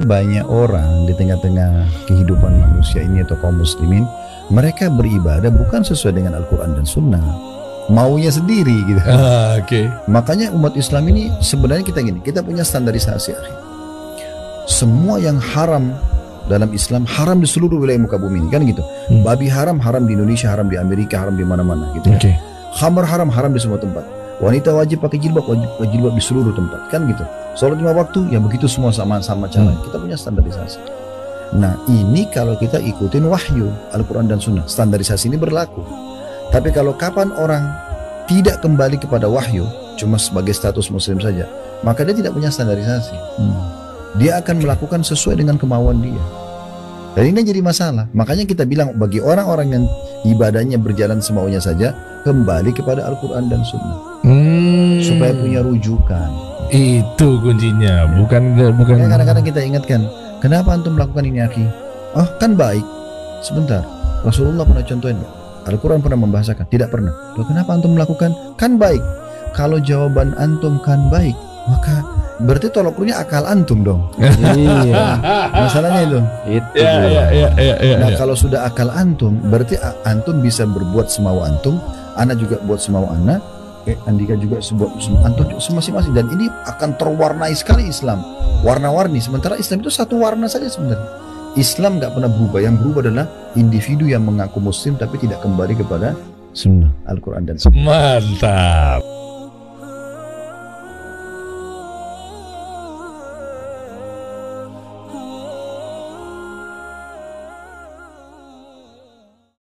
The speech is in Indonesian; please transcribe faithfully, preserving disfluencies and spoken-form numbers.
Banyak orang di tengah-tengah kehidupan manusia ini atau kaum muslimin, mereka beribadah bukan sesuai dengan Al-Quran dan Sunnah, maunya sendiri gitu. Ah, oke. Okay. Makanya umat Islam ini sebenarnya kita gini, kita punya standarisasi. Akhi. Semua yang haram dalam Islam haram di seluruh wilayah muka bumi ini, kan gitu. Hmm. Babi haram, haram di Indonesia, haram di Amerika, haram di mana-mana gitu. Okay. Khamar haram, haram di semua tempat. Wanita wajib pakai jilbab, wajib pakai jilbab di seluruh tempat, kan gitu. Sholat lima waktu, ya begitu semua sama-sama cara. Hmm. Kita punya standarisasi. Nah ini kalau kita ikutin wahyu Al-Quran dan Sunnah, standarisasi ini berlaku. Tapi kalau kapan orang tidak kembali kepada wahyu, cuma sebagai status muslim saja, maka dia tidak punya standarisasi. Hmm. Dia akan melakukan sesuai dengan kemauan dia. Dan ini jadi masalah. Makanya kita bilang bagi orang-orang yang ibadahnya berjalan semaunya saja, kembali kepada Al-Quran dan Sunnah. Hmm. Supaya punya rujukan. Itu kuncinya, ya. bukan bukan. Kadang-kadang kita ingatkan, kenapa antum melakukan ini, akhi? Oh, kan baik. Sebentar, Rasulullah pernah contohin, Al-Quran pernah membahasakan, tidak pernah. Loh, kenapa antum melakukan? Kan baik. Kalau jawaban antum kan baik, maka berarti tolak ukurnya akal antum dong. Iya. Masalahnya itu. Itu. Ya, ya, ya, ya, ya, nah, ya. kalau sudah akal antum, berarti antum bisa berbuat semau antum, ana juga buat semau ana. Eh, Andika juga sebuah antum masing-masing, dan ini akan terwarnai sekali Islam, warna-warni. Sementara Islam itu satu warna saja sebenarnya. Islam nggak pernah berubah. Yang berubah adalah individu yang mengaku Muslim tapi tidak kembali kepada Sunnah Al-Quran dan Sunnah. Mantap.